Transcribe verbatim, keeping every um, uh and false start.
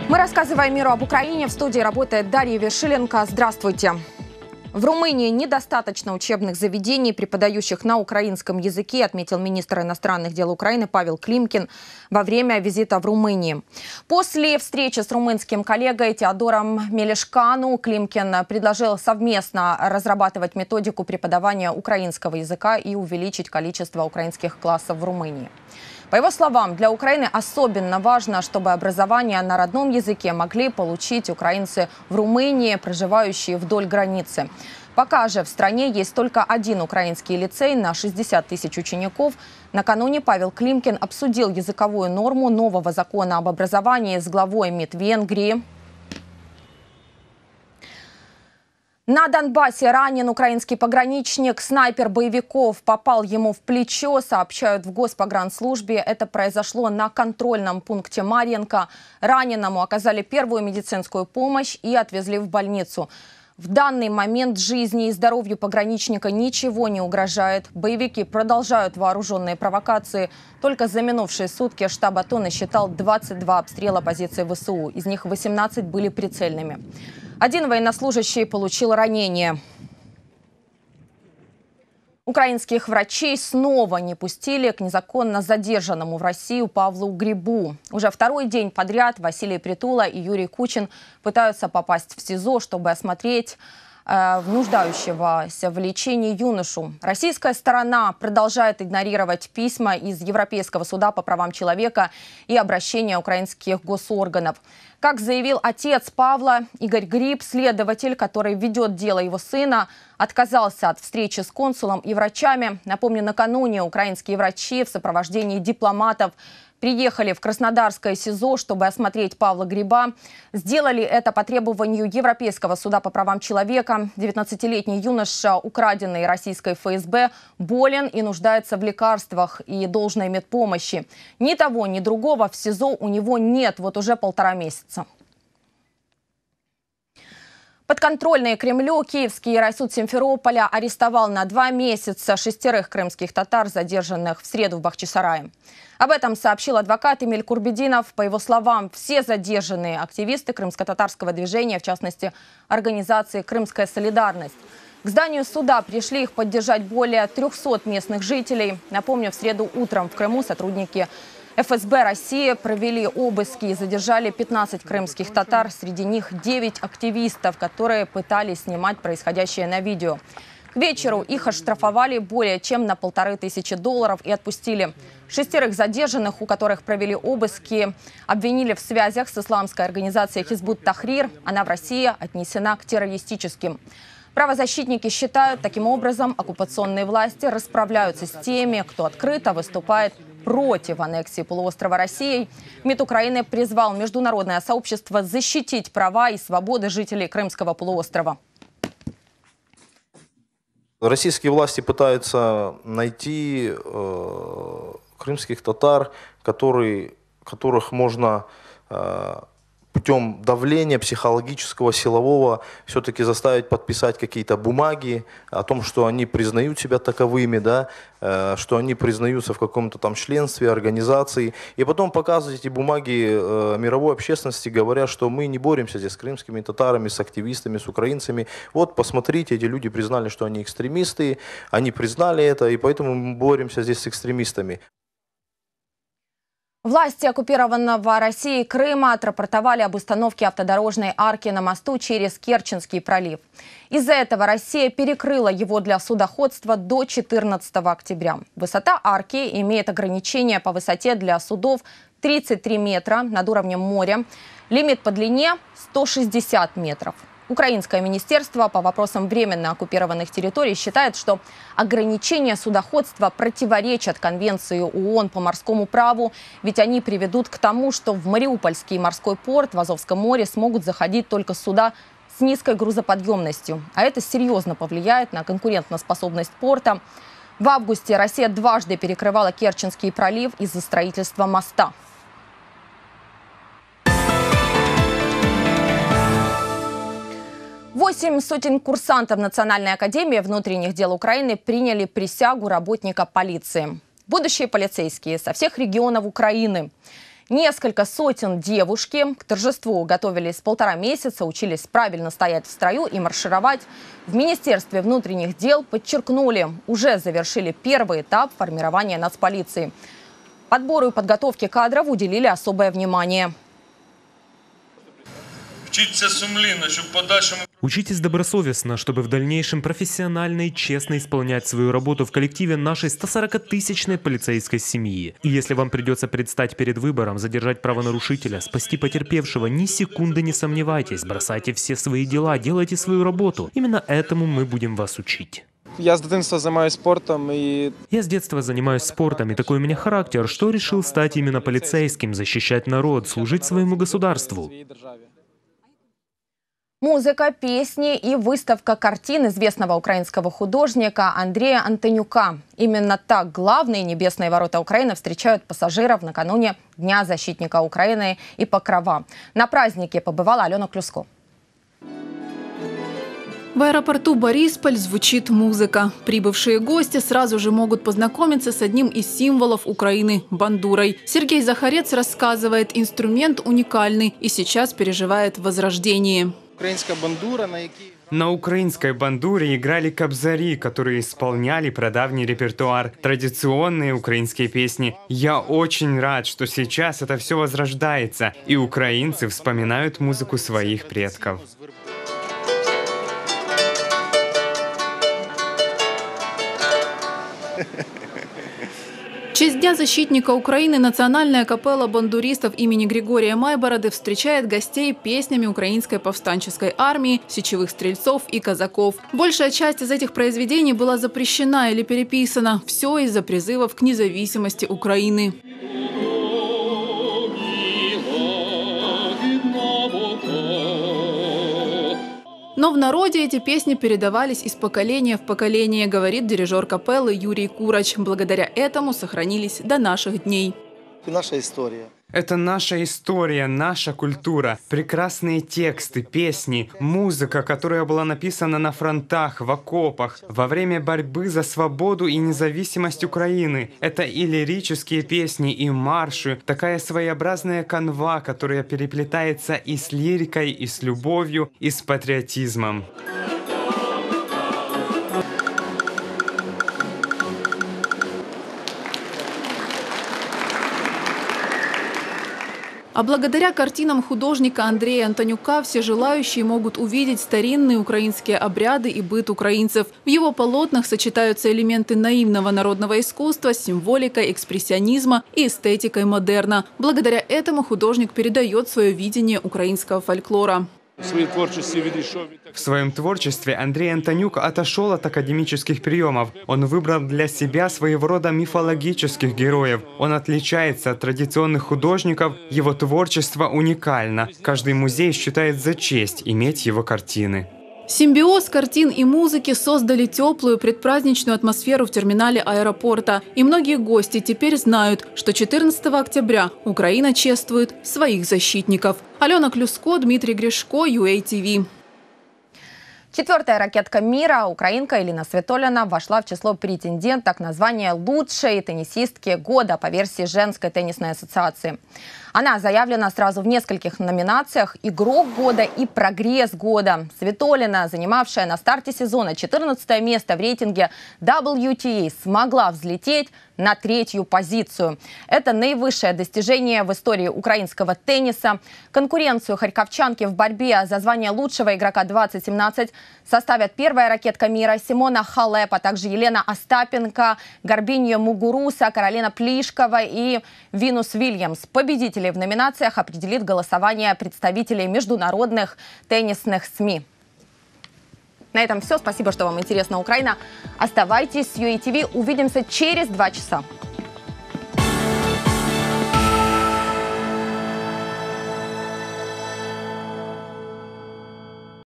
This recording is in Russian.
Мы рассказываем миру об Украине. В студии работает Дарья Вершиленко. Здравствуйте. В Румынии недостаточно учебных заведений, преподающих на украинском языке, отметил министр иностранных дел Украины Павел Климкин во время визита в Румынию. После встречи с румынским коллегой Теодором Мелешкану Климкин предложил совместно разрабатывать методику преподавания украинского языка и увеличить количество украинских классов в Румынии. По его словам, для Украины особенно важно, чтобы образование на родном языке могли получить украинцы в Румынии, проживающие вдоль границы. Пока же в стране есть только один украинский лицей на шестьдесят тысяч учеников. Накануне Павел Климкин обсудил языковую норму нового закона об образовании с главой МИД Венгрии. На Донбассе ранен украинский пограничник. Снайпер боевиков попал ему в плечо, сообщают в Госпогранслужбе. Это произошло на контрольном пункте Марьинка. Раненому оказали первую медицинскую помощь и отвезли в больницу. В данный момент жизни и здоровью пограничника ничего не угрожает. Боевики продолжают вооруженные провокации. Только за минувшие сутки штаб АТО насчитал двадцать два обстрела позиций ВСУ. Из них восемнадцать были прицельными. Один военнослужащий получил ранение. Украинских врачей снова не пустили к незаконно задержанному в Россию Павлу Грибу. Уже второй день подряд Василий Притула и Юрий Кучин пытаются попасть в СИЗО, чтобы осмотреть э, нуждающегося в лечении юношу. Российская сторона продолжает игнорировать письма из Европейского суда по правам человека и обращения украинских госорганов. Как заявил отец Павла, Игорь Гриб, следователь, который ведет дело его сына, отказался от встречи с консулом и врачами. Напомню, накануне украинские врачи в сопровождении дипломатов приехали в Краснодарское СИЗО, чтобы осмотреть Павла Гриба. Сделали это по требованию Европейского суда по правам человека. девятнадцатилетний юноша, украденный российской ФСБ, болен и нуждается в лекарствах и должной медпомощи. Ни того, ни другого в СИЗО у него нет вот уже полтора месяца. Подконтрольный Кремлю киевский райсуд Симферополя арестовал на два месяца шестерых крымских татар, задержанных в среду в Бахчисарае. Об этом сообщил адвокат Эмиль Курбединов. По его словам, все задержанные активисты крымско-татарского движения, в частности, организации «Крымская солидарность». К зданию суда пришли их поддержать более трёхсот местных жителей. Напомню, в среду утром в Крыму сотрудники ФСБ России провели обыски и задержали пятнадцать крымских татар. Среди них девять активистов, которые пытались снимать происходящее на видео. К вечеру их оштрафовали более чем на полторы тысячи долларов и отпустили. Шестерых задержанных, у которых провели обыски, обвинили в связях с исламской организацией Хизбут Тахрир. Она в России отнесена к террористическим. Правозащитники считают, таким образом оккупационные власти расправляются с теми, кто открыто выступает против аннексии полуострова Россией. МИД Украины призвал международное сообщество защитить права и свободы жителей Крымского полуострова. Российские власти пытаются найти э, крымских татар, которые, которых можно э, путем давления психологического, силового все-таки заставить подписать какие-то бумаги о том, что они признают себя таковыми, да, э, что они признаются в каком-то там членстве организации. И потом показывать эти бумаги э, мировой общественности, говоря, что мы не боремся здесь с крымскими татарами, с активистами, с украинцами. Вот, посмотрите, эти люди признали, что они экстремисты, они признали это, и поэтому мы боремся здесь с экстремистами. Власти оккупированного Россией Крыма отрапортовали об установке автодорожной арки на мосту через Керченский пролив. Из-за этого Россия перекрыла его для судоходства до четырнадцатого октября. Высота арки имеет ограничение по высоте для судов тридцать три метра над уровнем моря. Лимит по длине сто шестьдесят метров. Украинское министерство по вопросам временно оккупированных территорий считает, что ограничения судоходства противоречат Конвенции ООН по морскому праву, ведь они приведут к тому, что в Мариупольский морской порт в Азовском море смогут заходить только суда с низкой грузоподъемностью. А это серьезно повлияет на конкурентоспособность порта. В августе Россия дважды перекрывала Керченский пролив из-за строительства моста. Восемь сотен курсантов Национальной академии внутренних дел Украины приняли присягу работника полиции. Будущие полицейские со всех регионов Украины. Несколько сотен девушки к торжеству готовились полтора месяца, учились правильно стоять в строю и маршировать. В Министерстве внутренних дел подчеркнули, уже завершили первый этап формирования нацполиции. Подбору и подготовке кадров уделили особое внимание. Учитесь добросовестно, чтобы в дальнейшем профессионально и честно исполнять свою работу в коллективе нашей стосорокатысячной полицейской семьи. И если вам придется предстать перед выбором, задержать правонарушителя, спасти потерпевшего, ни секунды не сомневайтесь, бросайте все свои дела, делайте свою работу. Именно этому мы будем вас учить. Я с детства занимаюсь спортом и... Я с детства занимаюсь спортом, и такой у меня характер, что решил стать именно полицейским, защищать народ, служить своему государству. Музыка, песни и выставка картин известного украинского художника Андрея Антонюка. Именно так главные небесные ворота Украины встречают пассажиров накануне Дня защитника Украины и Покрова. На празднике побывала Алена Клюско. В аэропорту Борисполь звучит музыка. Прибывшие гости сразу же могут познакомиться с одним из символов Украины – бандурой. Сергей Захарец рассказывает, инструмент уникальный и сейчас переживает возрождение. Украинская бандура, на якій... На украинской бандуре играли кобзари, которые исполняли прадавний репертуар, традиционные украинские песни. Я очень рад, что сейчас это все возрождается, и украинцы вспоминают музыку своих предков. В честь Дня защитника Украины национальная капелла бандуристов имени Григория Майбороды встречает гостей песнями украинской повстанческой армии, сечевых стрельцов и казаков. Большая часть из этих произведений была запрещена или переписана. Все из-за призывов к независимости Украины. Но в народе эти песни передавались из поколения в поколение, говорит дирижер капеллы Юрий Курач. Благодаря этому сохранились до наших дней. Наша история. Это наша история, наша культура, прекрасные тексты, песни, музыка, которая была написана на фронтах, в окопах, во время борьбы за свободу и независимость Украины. Это и лирические песни, и марши, такая своеобразная канва, которая переплетается и с лирикой, и с любовью, и с патриотизмом. А благодаря картинам художника Андрея Антонюка все желающие могут увидеть старинные украинские обряды и быт украинцев. В его полотнах сочетаются элементы наивного народного искусства с символикой экспрессионизма и эстетикой модерна. Благодаря этому художник передает свое видение украинского фольклора. В своем творчестве Андрей Антонюк отошел от академических приемов. Он выбрал для себя своего рода мифологических героев. Он отличается от традиционных художников, его творчество уникально. Каждый музей считает за честь иметь его картины. Симбиоз картин и музыки создали теплую предпраздничную атмосферу в терминале аэропорта. И многие гости теперь знают, что четырнадцатого октября Украина чествует своих защитников. Алена Клюско, Дмитрий Гришко, ю эй ти ви. Четвертая ракетка мира, украинка Элина Свитолина, вошла в число претенденток на звание лучшей теннисистки года по версии Женской теннисной ассоциации. Она заявлена сразу в нескольких номинациях «Игрок года» и «Прогресс года». Свитолина, занимавшая на старте сезона четырнадцатое место в рейтинге дабл ю ти эй, смогла взлететь на третью позицию. Это наивысшее достижение в истории украинского тенниса. Конкуренцию харьковчанки в борьбе за звание лучшего игрока двадцать семнадцать составят первая ракетка мира Симона Халеп, а также Елена Остапенко, Гарбинья Мугуруса, Каролина Плишкова и Винус Вильямс. Победителей в номинациях определит голосование представителей международных теннисных СМИ. На этом все. Спасибо, что вам интересна Украина. Оставайтесь с ю эй ти ви. Увидимся через два часа.